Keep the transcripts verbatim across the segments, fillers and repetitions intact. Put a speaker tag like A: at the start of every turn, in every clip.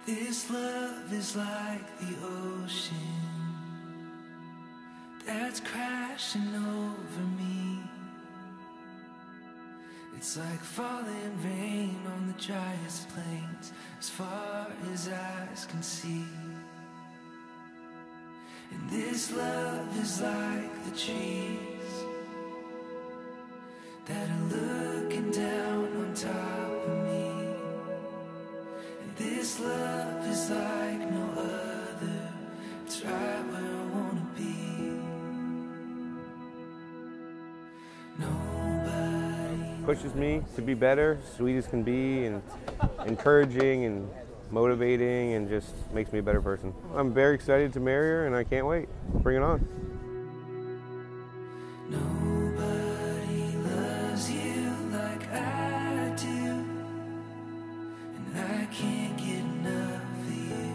A: This love is like the ocean that's crashing over me. It's like falling rain on the driest plains as far as eyes can see. And this love is like the trees that are looking down on top of me. And this love is like no other. It's right where I wanna be. Nobody
B: pushes me to be better, sweet as can be, and encouraging and motivating, and just makes me a better person. I'm very excited to marry her, and I can't wait. Bring it on.
A: Nobody loves you like I do, and I can't get enough of you,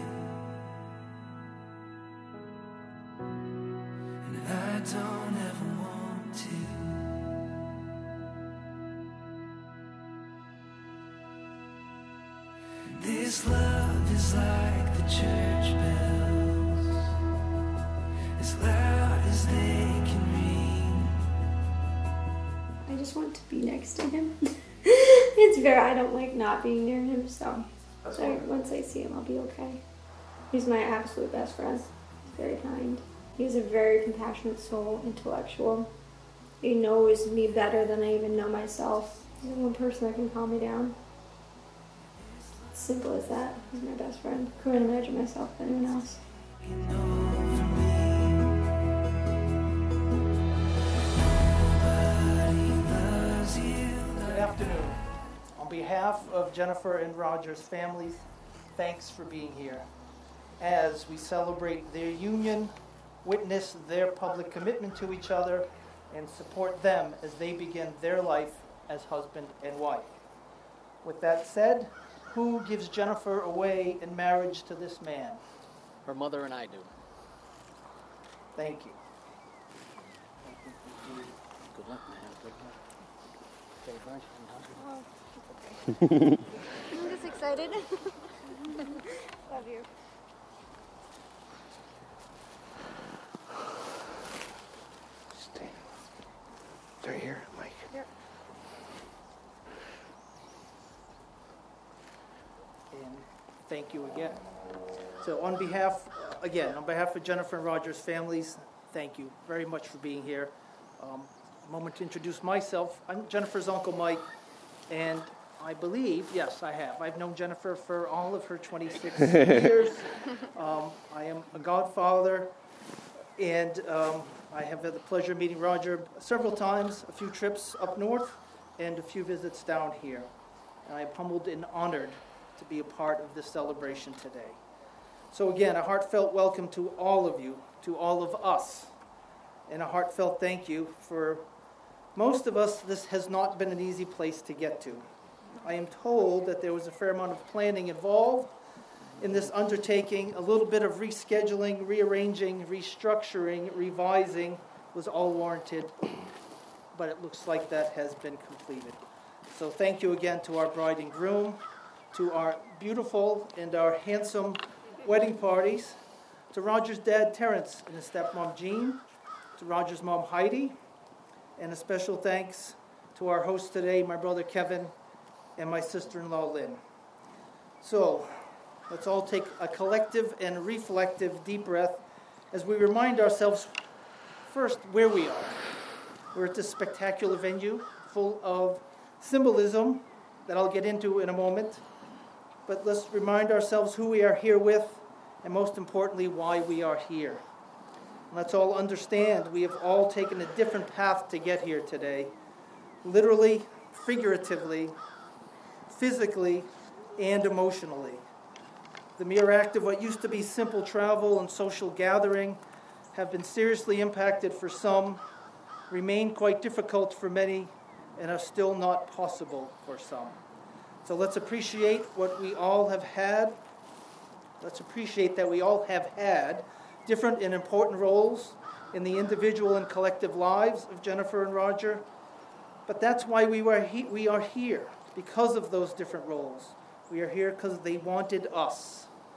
A: and I don't ever want to. This love is like the church bells, as loud as they can ring.
C: I just want to be next to him. It's very, I don't like not being near him, so, so once I see him, I'll be okay. He's my absolute best friend. He's very kind. He's a very compassionate soul, intellectual. He knows me better than I even know myself. He's the one person that can calm me down. Simple as that. He's my best friend. Couldn't imagine myself with anyone else.
D: Good afternoon. On behalf of Jennifer and Roger's families, thanks for being here. As we celebrate their union, witness their public commitment to each other, and support them as they begin their life as husband and wife. With that said, who gives Jennifer away in marriage to this man?
E: Her mother and I do.
D: Thank you.
E: Good luck, man. Good luck.
C: Oh, okay. I'm just excited. Love you.
B: Stay. They're here, Mike.
C: Here.
D: And thank you again. So on behalf, again, on behalf of Jennifer and Roger's families, thank you very much for being here. Um, a moment to introduce myself. I'm Jennifer's Uncle Mike, and I believe, yes, I have. I've known Jennifer for all of her twenty-six years. Um, I am a godfather, and um, I have had the pleasure of meeting Roger several times, a few trips up north, and a few visits down here. And I am humbled and honored to be a part of this celebration today. So again, a heartfelt welcome to all of you, to all of us, and a heartfelt thank you. For most of us, this has not been an easy place to get to. I am told that there was a fair amount of planning involved in this undertaking. A little bit of rescheduling, rearranging, restructuring, revising was all warranted, but it looks like that has been completed. So thank you again to our bride and groom, to our beautiful and our handsome wedding parties, to Roger's dad, Terrence, and his stepmom, Jean, to Roger's mom, Heidi, and a special thanks to our host today, my brother, Kevin, and my sister-in-law, Lynn. So let's all take a collective and reflective deep breath as we remind ourselves first where we are. We're at this spectacular venue full of symbolism that I'll get into in a moment. But let's remind ourselves who we are here with, and most importantly, why we are here. Let's all understand we have all taken a different path to get here today, literally, figuratively, physically, and emotionally. The mere act of what used to be simple travel and social gathering have been seriously impacted for some, remain quite difficult for many, and are still not possible for some. So let's appreciate what we all have had. Let's appreciate that we all have had different and important roles in the individual and collective lives of Jennifer and Roger. But that's why we, were he- we are here, because of those different roles. We are here because they wanted us.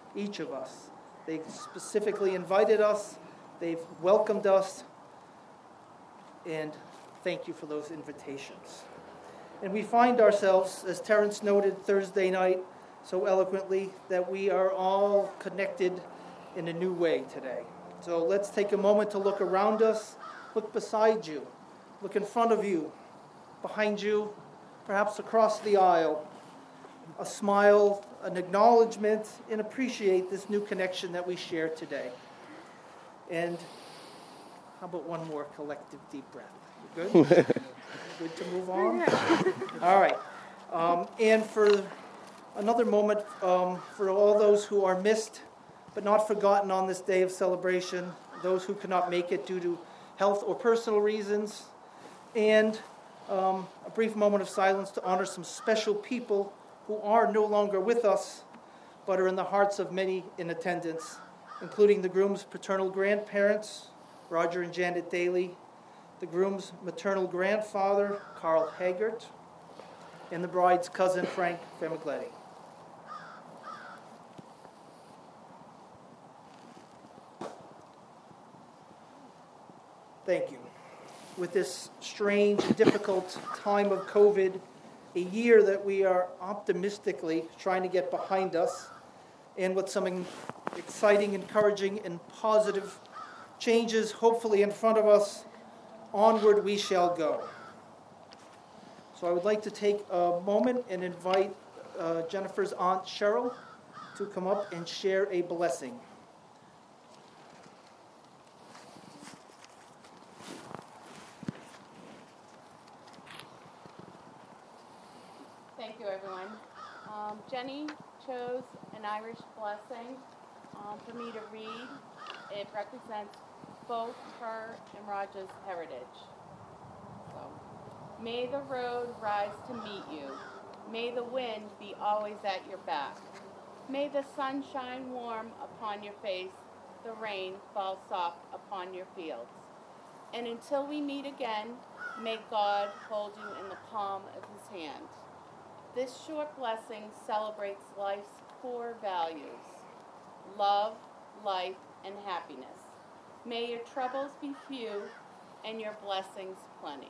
D: each of us. They specifically invited us, they've welcomed us, and thank you for those invitations. And we find ourselves, as Terrence noted Thursday night so eloquently, that we are all connected in a new way today. So let's take a moment to look around us, look beside you, look in front of you, behind you, perhaps across the aisle. A smile, an acknowledgement, and appreciate this new connection that we share today. And how about one more collective deep breath? You good? Good to move on? All right. Um, and for another moment, um, for all those who are missed but not forgotten on this day of celebration, those who could not make it due to health or personal reasons, and um, a brief moment of silence to honor some special people who are no longer with us, but are in the hearts of many in attendance, including the groom's paternal grandparents, Roger and Janet Daly, the groom's maternal grandfather, Carl Haggart, and the bride's cousin, Frank Famigletti. Thank you. With this strange and difficult time of COVID, a year that we are optimistically trying to get behind us, and with some exciting, encouraging, and positive changes hopefully in front of us, onward we shall go. So I would like to take a moment and invite uh, Jennifer's aunt Cheryl to come up and share a blessing.
F: Thank you, everyone. Um, Jenny chose an Irish blessing um, for me to read. It represents both her and Roger's heritage. So, may the road rise to meet you. May the wind be always at your back. May the sun shine warm upon your face, the rain fall soft upon your fields. And until we meet again, may God hold you in the palm of his hand. This short blessing celebrates life's core values: love, life, and happiness. May your troubles be few and your blessings plenty.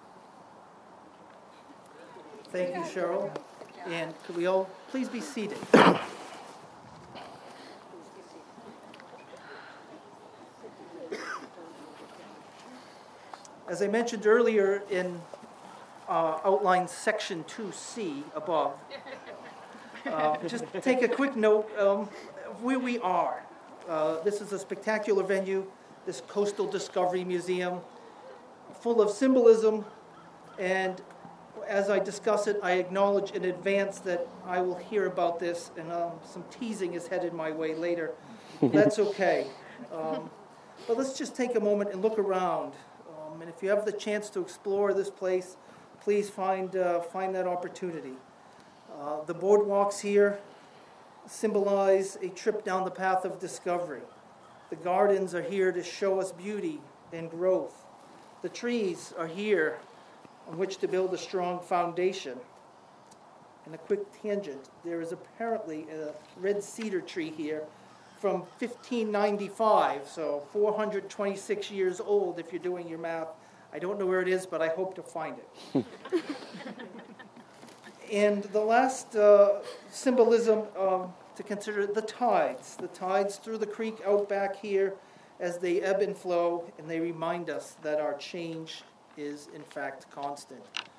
D: Thank you, Cheryl. And could we all please be seated? As I mentioned earlier in uh, outline section two C above, uh, just take a quick note um, of where we are. Uh, this is a spectacular venue, this Coastal Discovery Museum, full of symbolism, and as I discuss it, I acknowledge in advance that I will hear about this, and um, some teasing is headed my way later. That's okay. Um, but let's just take a moment and look around. Um, and if you have the chance to explore this place, please find, uh, find that opportunity. Uh, the boardwalks here symbolize a trip down the path of discovery. The gardens are here to show us beauty and growth. The trees are here on which to build a strong foundation. And a quick tangent, there is apparently a red cedar tree here from fifteen ninety-five, so four hundred twenty-six years old if you're doing your math. I don't know where it is, but I hope to find it. And the last uh, symbolism um, to consider, the tides. The tides through the creek out back here as they ebb and flow, and they remind us that our change is in fact constant.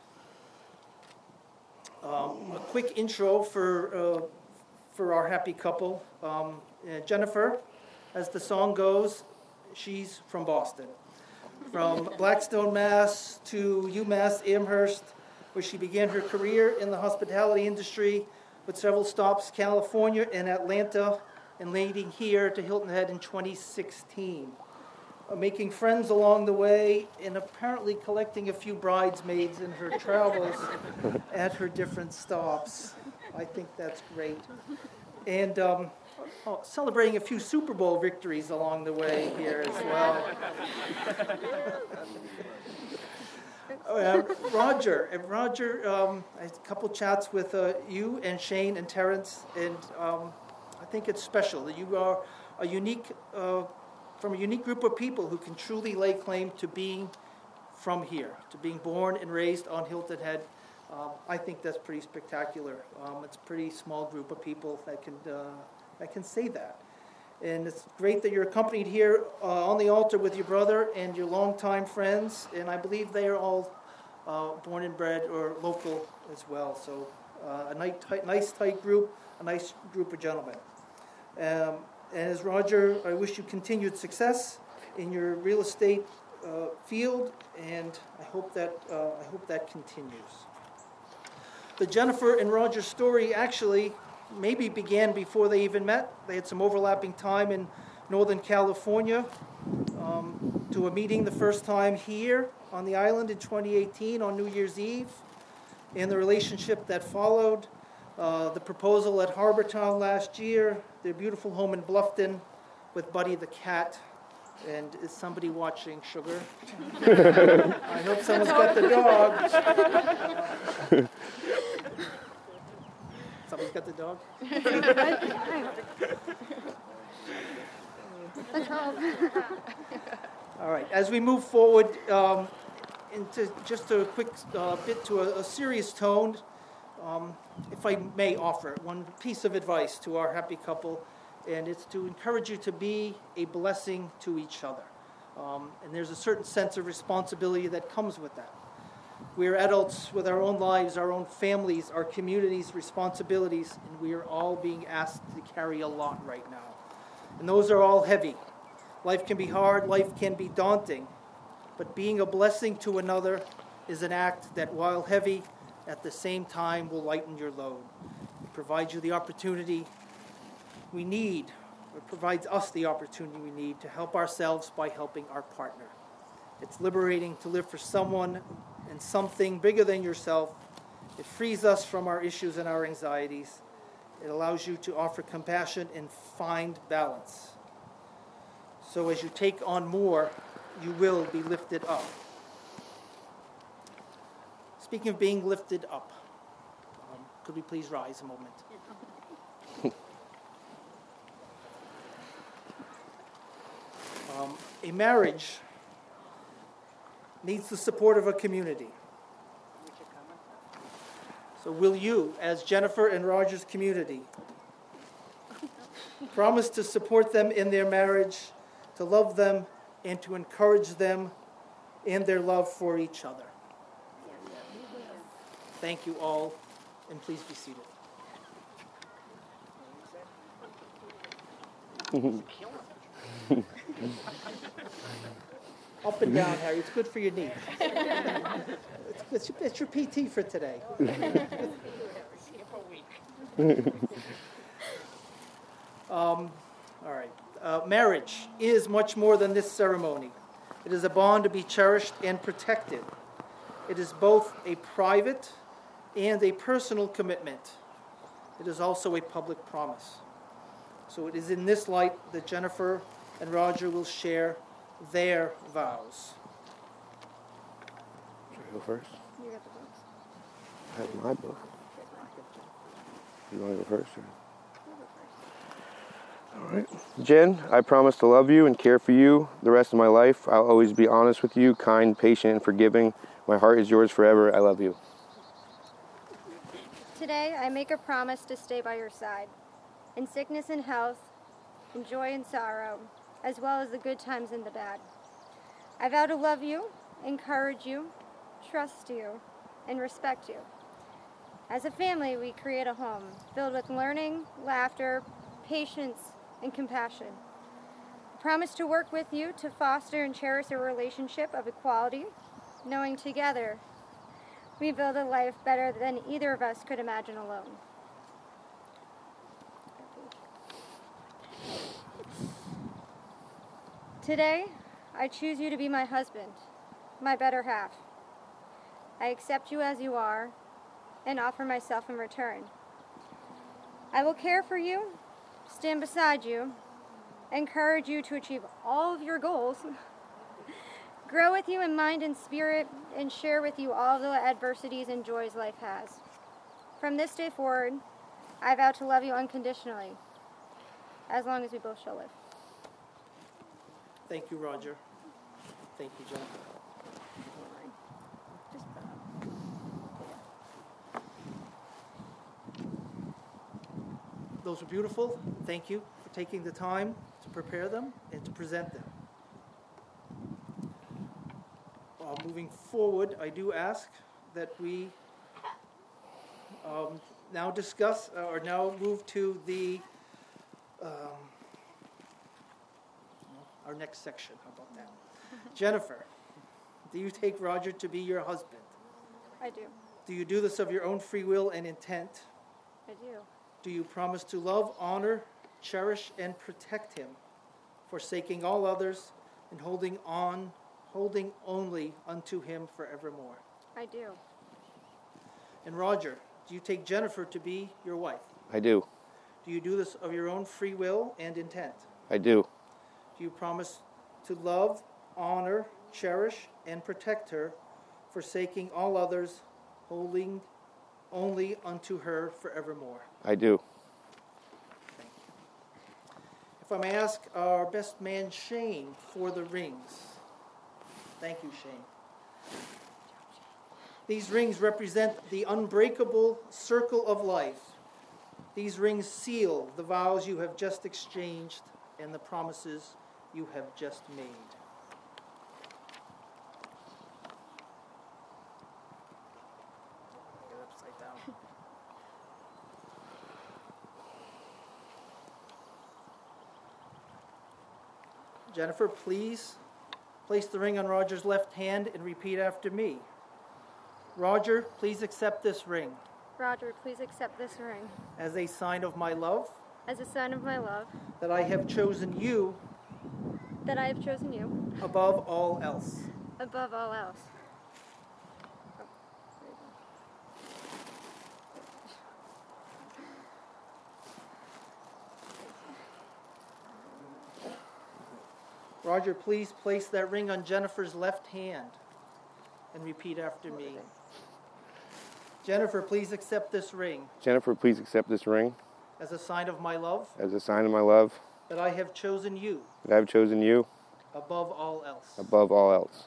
D: Um, a quick intro for uh, for our happy couple. Um, uh, Jennifer, as the song goes, she's from Boston. From Blackstone, Mass to UMass Amherst, where she began her career in the hospitality industry with several stops, California and Atlanta, and landing here to Hilton Head in twenty sixteen. Making friends along the way, and apparently collecting a few bridesmaids in her travels at her different stops. I think that's great. And um, oh, celebrating a few Super Bowl victories along the way here as well. Uh, Roger, and Roger, um, I had a couple chats with uh, you and Shane and Terrence, and um, I think it's special that you are a unique, uh, from a unique group of people who can truly lay claim to being from here, to being born and raised on Hilton Head. Um, I think that's pretty spectacular. Um, it's a pretty small group of people that can uh, that can say that. And it's great that you're accompanied here uh, on the altar with your brother and your longtime friends. And I believe they are all uh, born and bred or local as well. So uh, a nice tight, nice tight group, a nice group of gentlemen. Um, and as Roger, I wish you continued success in your real estate uh, field, and I hope that uh, I hope that continues. The Jennifer and Roger story actually maybe began before they even met. They had some overlapping time in Northern California um, to a meeting the first time here on the island in twenty eighteen on New Year's Eve, and the relationship that followed, uh, the proposal at Harbor Town last year, their beautiful home in Bluffton with Buddy the cat. And is somebody watching, Sugar? I hope someone's got the dog. Somebody's got the dog? All right, as we move forward um, into just a quick uh, bit to a, a serious tone, um, if I may offer one piece of advice to our happy couple, and it's to encourage you to be a blessing to each other. Um, and there's a certain sense of responsibility that comes with that. We're adults with our own lives, our own families, our communities' responsibilities, and we are all being asked to carry a lot right now. And those are all heavy. Life can be hard, life can be daunting, but being a blessing to another is an act that, while heavy, at the same time will lighten your load. It provides you the opportunity we need, it provides us the opportunity we need to help ourselves by helping our partner. It's liberating to live for someone and something bigger than yourself. It frees us from our issues and our anxieties. It allows you to offer compassion and find balance. So as you take on more, you will be lifted up. Speaking of being lifted up, um, could we please rise a moment? Um, a marriage needs the support of a community. So will you, as Jennifer and Roger's community, promise to support them in their marriage, to love them, and to encourage them in their love for each other? Thank you all, and please be seated. Up and down, Harry. It's good for your knees. It's, it's, it's your P T for today. um, all right. Uh, marriage is much more than this ceremony. It is a bond to be cherished and protected. It is both a private and a personal commitment. It is also a public promise. So it is in this light that Jennifer and Roger will share their vows.
B: Should I go first?
C: You got the books.
B: I have my book. You want to go first? Or? All right. Jen, I promise to love you and care for you the rest of my life. I'll always be honest with you, kind, patient, and forgiving. My heart is yours forever. I love you.
G: Today, I make a promise to stay by your side, in sickness and health, in joy and sorrow, as well as the good times and the bad. I vow to love you, encourage you, trust you, and respect you. As a family, we create a home filled with learning, laughter, patience, and compassion. I promise to work with you to foster and cherish a relationship of equality, knowing together we build a life better than either of us could imagine alone. Today, I choose you to be my husband, my better half. I accept you as you are and offer myself in return. I will care for you, stand beside you, encourage you to achieve all of your goals, grow with you in mind and spirit, and share with you all the adversities and joys life has. From this day forward, I vow to love you unconditionally, as long as we both shall live.
D: Thank you, Roger. Thank you, Jennifer. Those were beautiful. Thank you for taking the time to prepare them and to present them. Uh, moving forward, I do ask that we um, now discuss uh, or now move to the um, our next section. How about that? Jennifer, do you take Roger to be your husband?
G: I do.
D: Do you do this of your own free will and intent?
G: I do.
D: Do you promise to love, honor, cherish, and protect him, forsaking all others and holding on, holding only unto him forevermore?
G: I do.
D: And Roger, do you take Jennifer to be your wife?
B: I do.
D: Do you do this of your own free will and intent?
B: I do.
D: Do you promise to love, honor, cherish, and protect her, forsaking all others, holding only unto her forevermore?
B: I do.
D: Thank you. If I may ask our best man Shane for the rings. Thank you, Shane. These rings represent the unbreakable circle of life. These rings seal the vows you have just exchanged and the promises you have just made. Get it upside down. Jennifer, please place the ring on Roger's left hand and repeat after me. Roger, please accept this ring
G: Roger, please accept this ring
D: as a sign of my love,
G: as a sign of my love,
D: that I have chosen you
G: that I have chosen you
D: above all else.
G: above all else.
D: Roger, please place that ring on Jennifer's left hand and repeat after me. Jennifer, please accept this ring
B: Jennifer, please accept this ring
D: as a sign of my love,
B: as a sign of my love,
D: that I have chosen you
B: that I have chosen you
D: above all else.
B: above all else.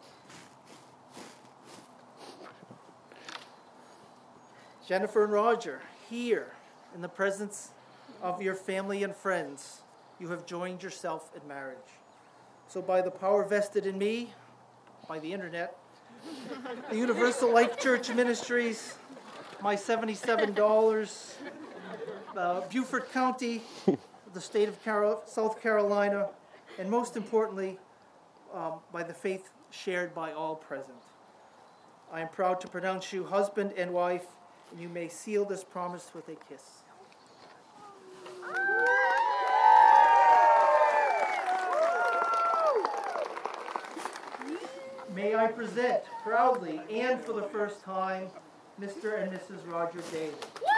D: Jennifer and Roger, here in the presence of your family and friends, you have joined yourself in marriage. So by the power vested in me, by the internet, the Universal Life Church Ministries, my seventy-seven dollars, uh, Beaufort County, the state of Carol- South Carolina, and most importantly, um, by the faith shared by all present. I am proud to pronounce you husband and wife, and you may seal this promise with a kiss. May I present proudly and for the first time, Mister and Missus Roger Daly.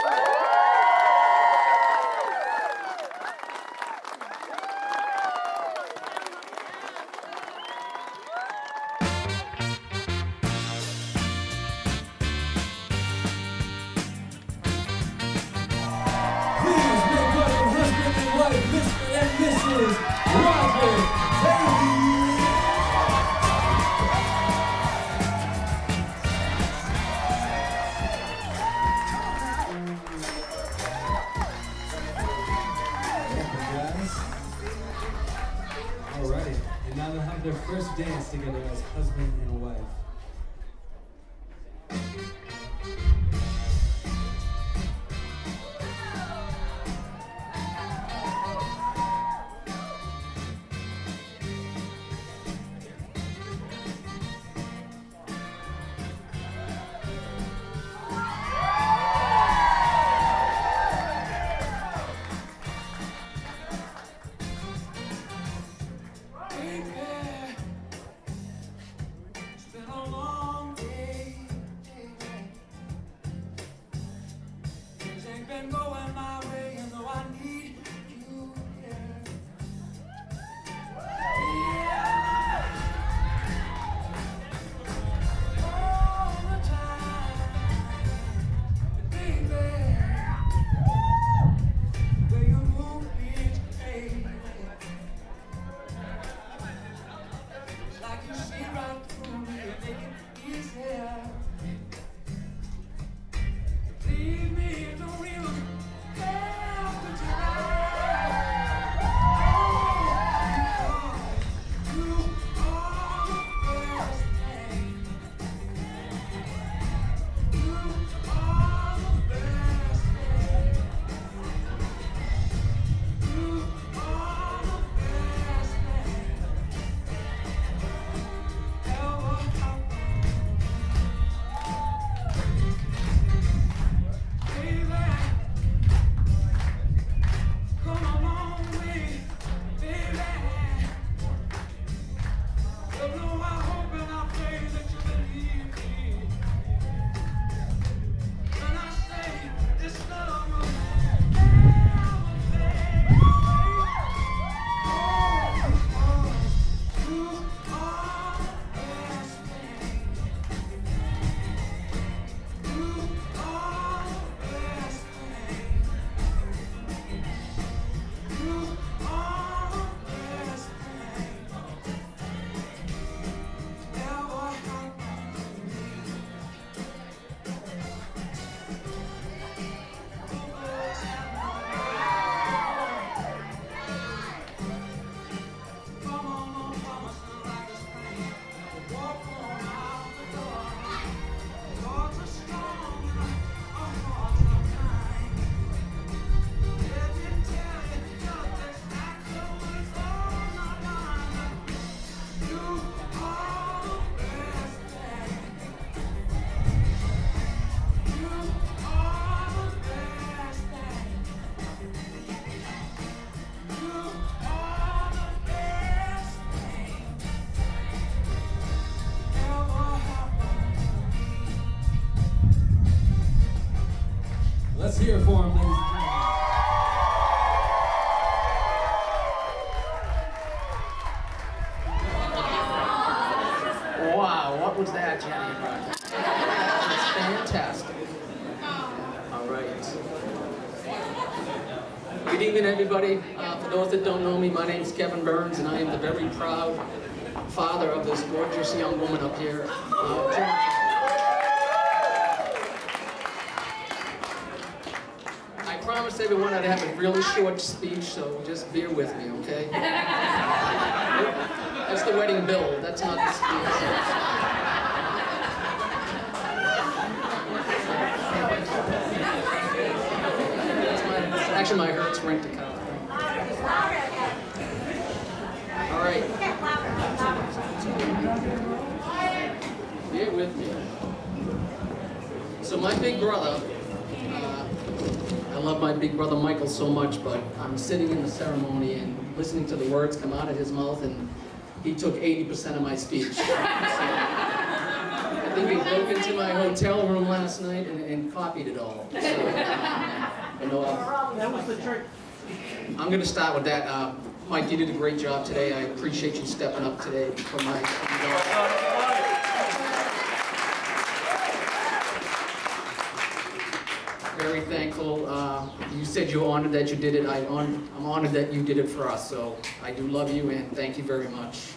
A: Please make welcome husband and wife, Mister and Missus Roger Daly. Alrighty, and now they'll have their first dance together as husband and wife. It's been a long day. Things ain't been going my way, and though I need you here. All the time, baby. The way you move each
H: Let's hear it for him, ladies and gentlemen.
E: Wow, what was that, Jenny? That's fantastic. All right. Good evening, everybody. Uh, for those that don't know me, my name is Kevin Burns, and I am the very proud father of this gorgeous young woman up here. Uh, Jennifer. I promised everyone I'd have a really short speech, so just bear with me, okay? That's the wedding bill. That's not the speech. That's my, actually, my Hertz rent account. All right. Bear with me. So my big brother, uh, I love my big brother Michael so much, but I'm sitting in the ceremony and listening to the words come out of his mouth, and he took eighty percent of my speech. So, I think he broke into my hotel room last night and, and copied it all. So, you know, uh,
D: That was the church.
E: I'm going to start with that. Uh, Mike, you did a great job today. I appreciate you stepping up today for my very thankful. Uh, you said you were honored that you did it. I on, I'm honored that you did it for us. So I do love you and thank you very much.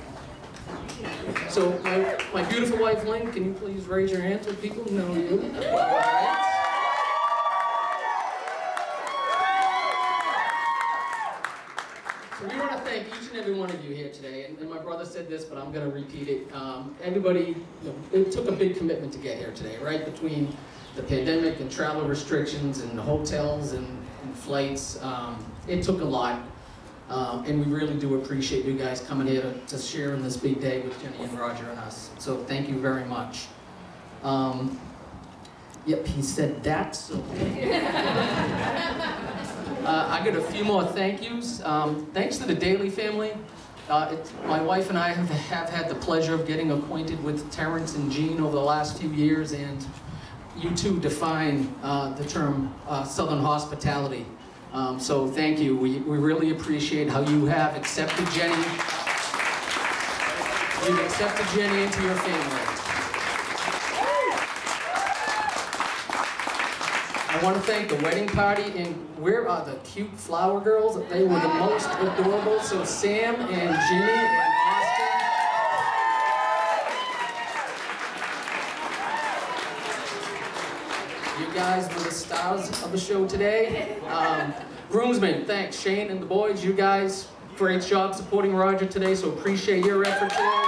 E: So my, my beautiful wife, Lynn, can you please raise your hand so people know you? All right. So we want to thank each and every one of you here today. And, and my brother said this, but I'm going to repeat it. Um, everybody, you know, it took a big commitment to get here today, right? Between the pandemic and travel restrictions and hotels and, and flights. Um, it took a lot. Um, and we really do appreciate you guys coming here to, to share in this big day with Jenny and Roger and us. So thank you very much. Um, yep, he said that, so. uh, I got a few more thank yous. Um, thanks to the Daly family. Uh, it, my wife and I have, have had the pleasure of getting acquainted with Terrence and Jean over the last few years, and you two define uh, the term uh, Southern hospitality. Um, so thank you. We, we really appreciate how you have accepted Jenny. You've accepted Jenny into your family. I want to thank the wedding party, and where are the cute flower girls? They were the most adorable. So Sam and Jimmy and Austin. You guys were the stars of the show today. Um, groomsmen, thanks. Shane and the boys, you guys, great job supporting Roger today, so appreciate your effort today.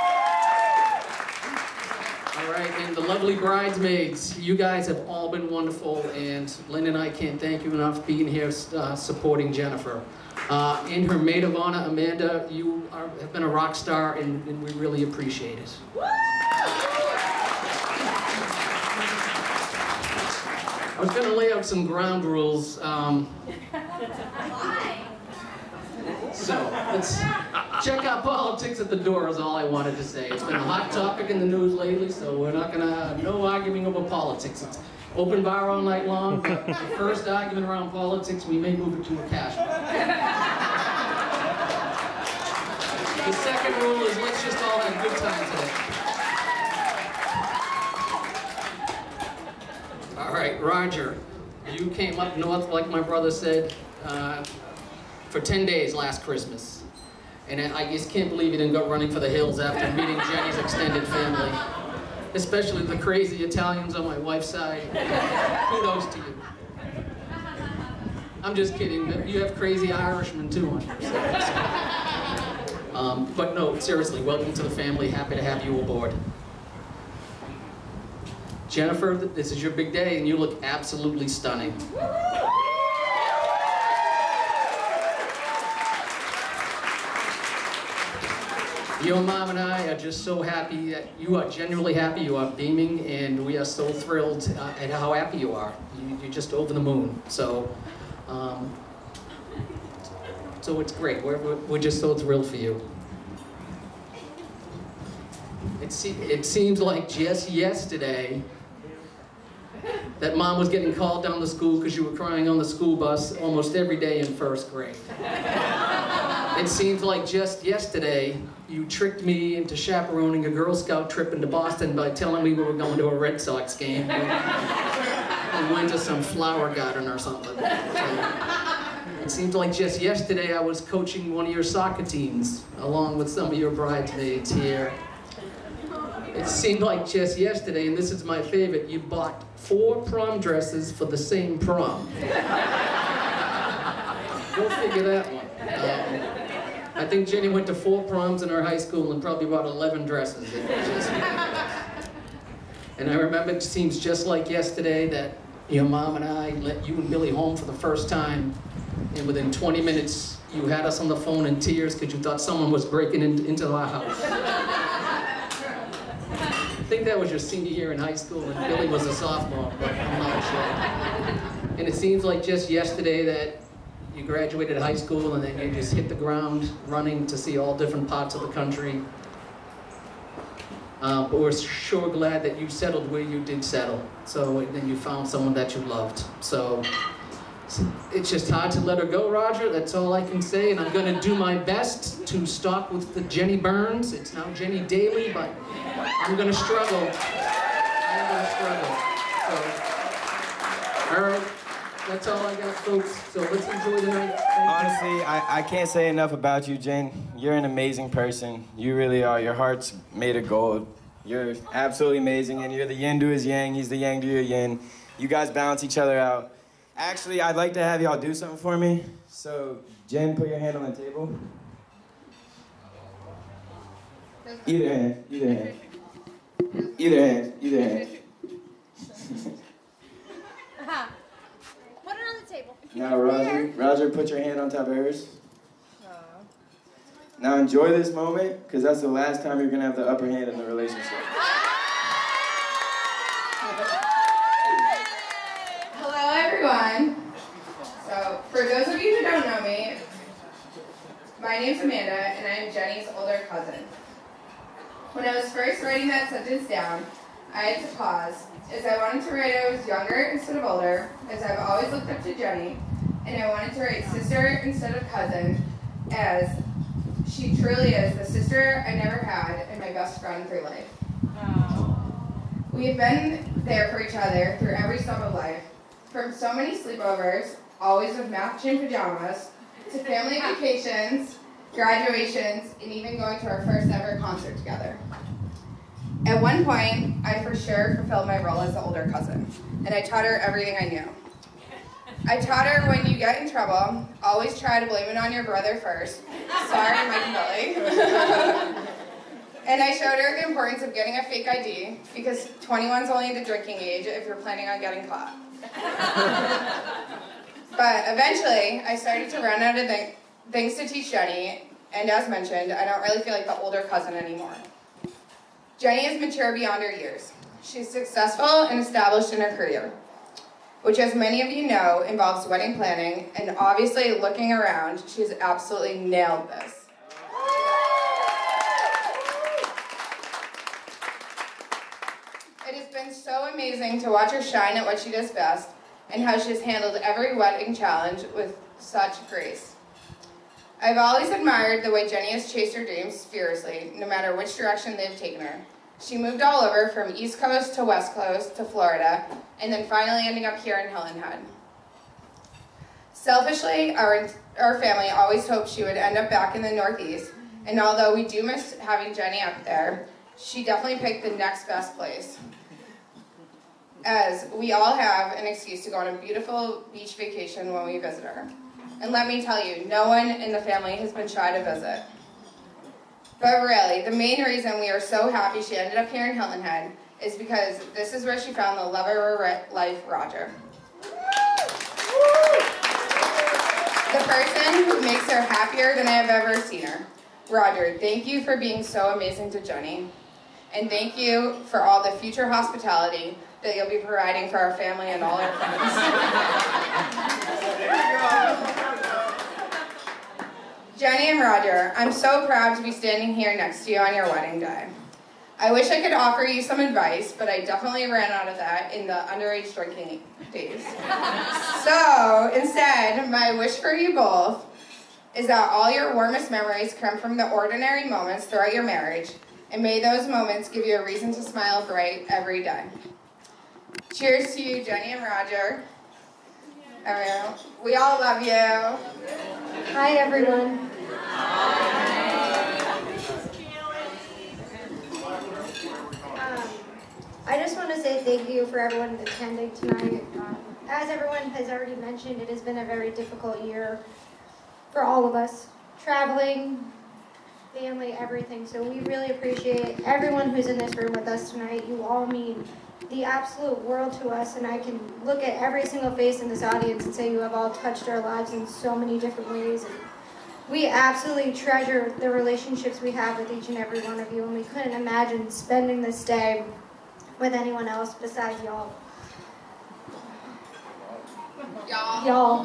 E: All right, and the lovely bridesmaids, you guys have all been wonderful, and Lynn and I can't thank you enough for being here uh, supporting Jennifer. Uh, and her maid of honor, Amanda, you are, have been a rock star, and, and we really appreciate it. I was going to lay out some ground rules. Um, so, let's check out politics at the door is all I wanted to say. It's been a hot topic in the news lately, so we're not going to, no arguing over politics. It's open bar all night long. The first argument around politics, we may move it to a cash bar. The second rule is let's just all have a good time today. All right, Roger, you came up north, like my brother said, uh, for ten days last Christmas. And I just can't believe you didn't go running for the hills after meeting Jenny's extended family. Especially the crazy Italians on my wife's side. Kudos to you. I'm just kidding, you have crazy Irishmen too on your side. Um, but no, seriously, welcome to the family, happy to have you aboard. Jennifer, this is your big day, and you look absolutely stunning. Your mom and I are just so happy that you are genuinely happy, you are beaming, and we are so thrilled uh, at how happy you are. You, you're just over the moon. So, um, so it's great. We're, we're, we're just so thrilled for you. It, se it seems like just yesterday, that mom was getting called down to school because you were crying on the school bus almost every day in first grade. It seems like just yesterday you tricked me into chaperoning a Girl Scout trip into Boston by telling me we were going to a Red Sox game. We went to some flower garden or something. So, it seems like just yesterday I was coaching one of your soccer teams along with some of your bridesmaids here. It seemed like just yesterday, and this is my favorite, you bought four prom dresses for the same prom. Go figure that one. Um, I think Jenny went to four proms in her high school and probably bought eleven dresses. It just, and I remember it seems just like yesterday that your mom and I let you and Billy home for the first time, and within twenty minutes you had us on the phone in tears because you thought someone was breaking in, into our house. I think that was your senior year in high school and Billy was a sophomore, but I'm not sure. And it seems like just yesterday that you graduated high school and then you just hit the ground running to see all different parts of the country. Uh, but we're sure glad that you settled where you did settle. So and then you found someone that you loved. So it's just hard to let her go, Roger. That's all I can say. And I'm going to do my best to stop with the Jenny Burns. It's now Jenny Daly, but I'm going to struggle. I'm going to struggle. So, all right. That's all I got, folks. So let's enjoy the night.
H: Honestly, I, I can't say enough about you, Jen. You're an amazing person. You really are. Your heart's made of gold. You're absolutely amazing, and you're the yin to his yang. He's the yang to your yin. You guys balance each other out. Actually, I'd like to have y'all do something for me. So, Jen, put your hand on the table. Either hand, either hand. Either hand, either hand.
G: Uh-huh. Put it on the table.
H: Now, Roger, Roger, put your hand on top of hers. Now enjoy this moment, because that's the last time you're going to have the upper hand in the relationship.
I: Hello, everyone. So, for those of you who don't know me, my name's Amanda, and I am Jenny's older cousin. When I was first writing that sentence down, I had to pause, as I wanted to write I was younger instead of older, as I've always looked up to Jenny, and I wanted to write sister instead of cousin, as she truly is the sister I never had and my best friend through life. We have been there for each other through every step of life, from so many sleepovers, always with matching pajamas, to family vacations, graduations, and even going to our first ever concert together. At one point, I for sure fulfilled my role as the older cousin, and I taught her everything I knew. I taught her when you get in trouble, always try to blame it on your brother first. Sorry, Mike and Billy. And I showed her the importance of getting a fake I D, because twenty-one's only the drinking age if you're planning on getting caught. But eventually, I started to run out of th- things to teach Jenny, and as mentioned, I don't really feel like the older cousin anymore. Jenny is mature beyond her years. She's successful and established in her career, which, as many of you know, involves wedding planning, and obviously looking around, she's absolutely nailed this. It has been so amazing to watch her shine at what she does best, and how she has handled every wedding challenge with such grace. I've always admired the way Jenny has chased her dreams fiercely, no matter which direction they've taken her. She moved all over, from East Coast to West Coast to Florida, and then finally ending up here in Hilton Head. Selfishly, our, our family always hoped she would end up back in the Northeast, and although we do miss having Jenny up there, she definitely picked the next best place, as we all have an excuse to go on a beautiful beach vacation when we visit her. And let me tell you, no one in the family has been shy to visit. But really, the main reason we are so happy she ended up here in Hilton Head is because this is where she found the love of her life, Roger. The person who makes her happier than I have ever seen her. Roger, thank you for being so amazing to Jenny. And thank you for all the future hospitality that you'll be providing for our family and all our friends. Jenny and Roger, I'm so proud to be standing here next to you on your wedding day. I wish I could offer you some advice, but I definitely ran out of that in the underage drinking days. So instead, my wish for you both is that all your warmest memories come from the ordinary moments throughout your marriage, and may those moments give you a reason to smile bright every day. Cheers to you, Jenny and Roger. Uh, we all love you.
G: Hi, everyone. Um, I just want to say thank you for everyone attending tonight. Um, as everyone has already mentioned, it has been a very difficult year for all of us. Traveling, family, everything. So we really appreciate everyone who's in this room with us tonight. You all mean the absolute world to us, and I can look at every single face in this audience and say you have all touched our lives in so many different ways. And we absolutely treasure the relationships we have with each and every one of you, and we couldn't imagine spending this day with anyone else besides y'all.
I: Y'all.
G: Y'all.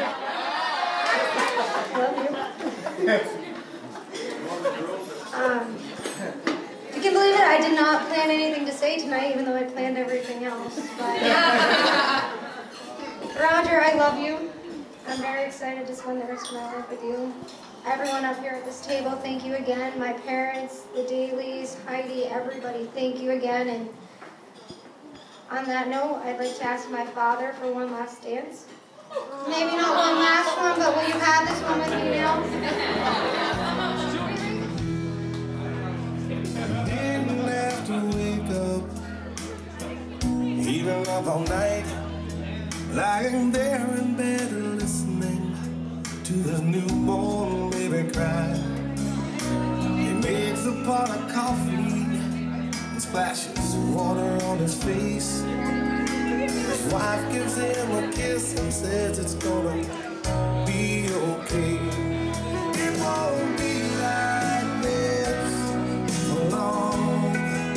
G: Love you. Um, you can believe it, I did not plan anything to say tonight, even though I planned everything else. But, Roger, I love you. I'm very excited to spend the rest of my life with you. Everyone up here at this table, thank you again. My parents, the Dailies, Heidi, everybody, thank you again. And on that note, I'd like to ask my father for one last dance. Maybe not one last one, but will you have this one with me now?
A: Didn't have to wake up, even up all night, lying there in bed listening to the newborn baby cry. He makes a pot of coffee and splashes water on his face. His wife gives him a kiss and says it's gonna be okay. It won't be like this for long.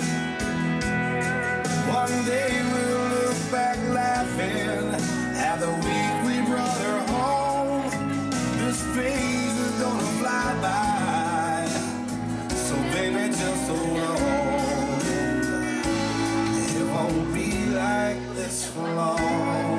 A: One day we'll look back laughing at the week we brought her home. This phase is gonna fly by, so baby just hold on. It won't be like this for long.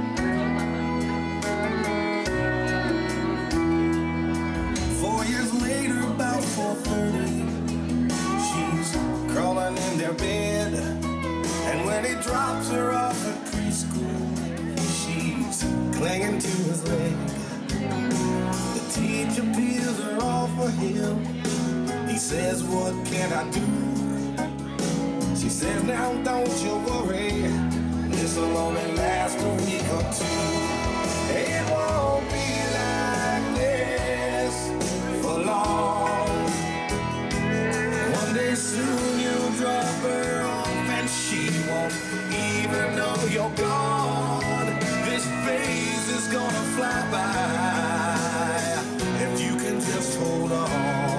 A: Four years later, about four thirty, she's crawling in their bed, and when he drops her off at preschool, she's clinging to his leg. The teacher peels her off for him. He says, "What can I do?" She says, "Now don't you worry, this'll only last a week or two. It won't be like this for long. One day soon you'll drop her off and she won't even know you're gone. This phase is gonna fly by if you can just hold on.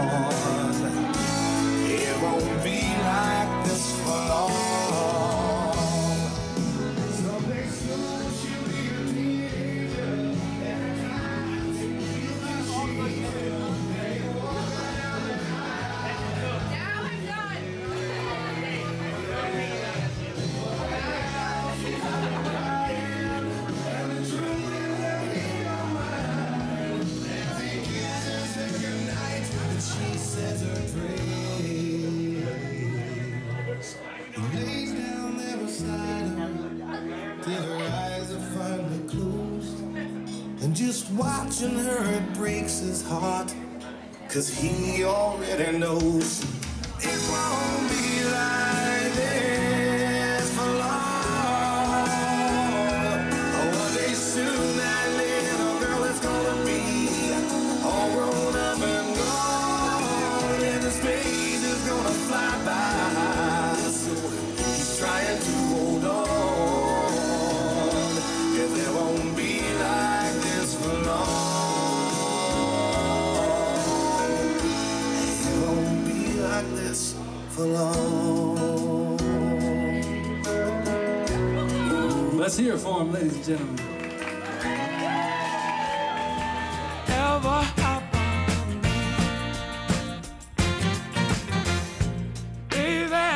A: It won't be like this for long." And just watching her, it breaks his heart, 'cause he already knows it won't be like this for long. One day soon that little girl is gonna be all grown up and gone, and his face is gonna fly by, so he's trying to hold on. There won't be like this for long. It won't be like this for long.
J: Let's hear it for him, ladies and gentlemen.
A: Ever happen, baby?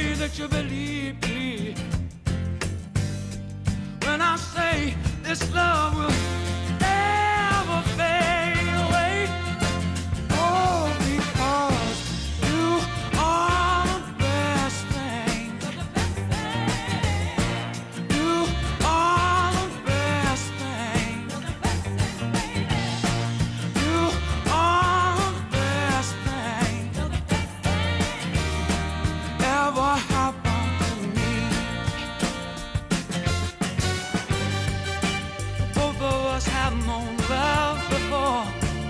A: pray that you believe me when I say this love will never fade away. Oh, because you are the best thing. You are the best thing. You are the best thing ever happened to me. Both of us have known love before.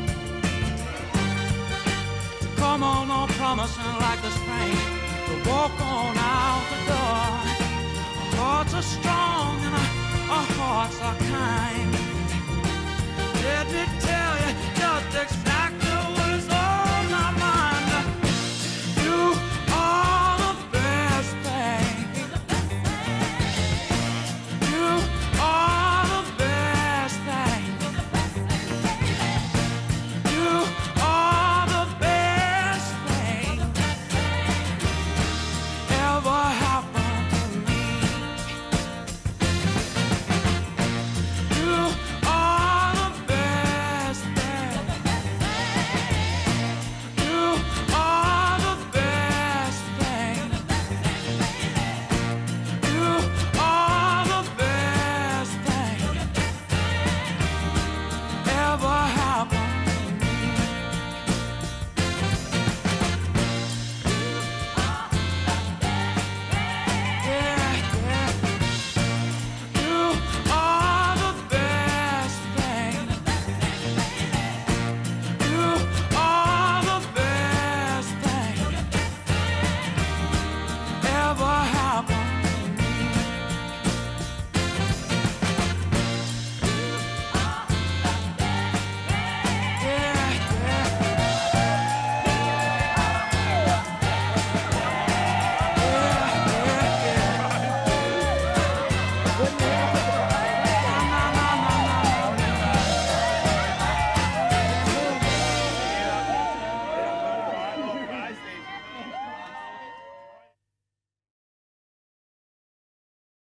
A: Come on, on promising like the spring to walk on out the door. Our hearts are strong and our, our hearts are kind. Let me tell